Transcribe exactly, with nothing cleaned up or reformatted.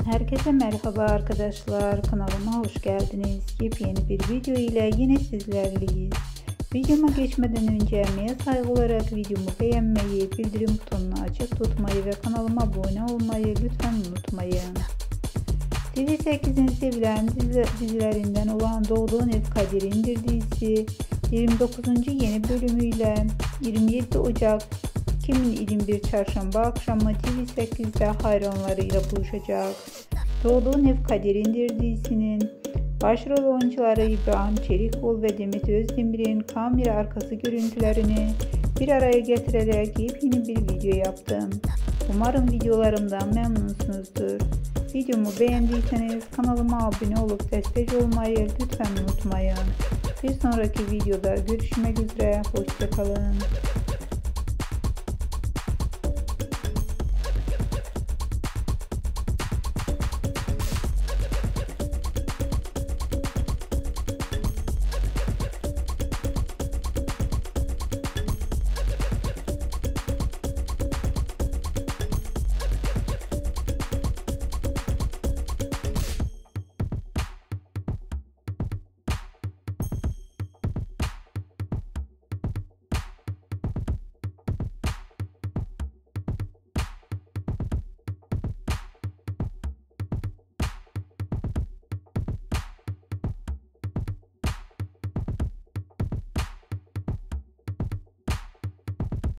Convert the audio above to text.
Herkese merhaba arkadaşlar, kanalıma hoş geldiniz. Yepyeni bir video ile yine sizlerleyiz. Videoma geçmeden önce emeğe saygı olarak videomu beğenmeyi, bildirim butonunu açık tutmayı ve kanalıma abone olmayı lütfen unutmayın. T V sekizin sevilen dizilerinden olan Doğduğun Ev Kaderindir dizisi yirmi dokuzuncu yeni bölümüyle yirmi yedi Ocak iki bin yirmi bir Çarşamba akşamı T V sekizde hayranlarıyla buluşacak. Doğduğun Ev Kaderindir dizisinin başrol oyuncuları İbrahim Çelikoğlu ve Demet Özdemir'in kamera arkası görüntülerini bir araya getirerek yepyeni bir video yaptım. Umarım videolarımdan memnunsunuzdur. Videomu beğendiyseniz kanalıma abone olup destek olmayı lütfen unutmayın. Bir sonraki videoda görüşmek üzere. Hoşça kalın.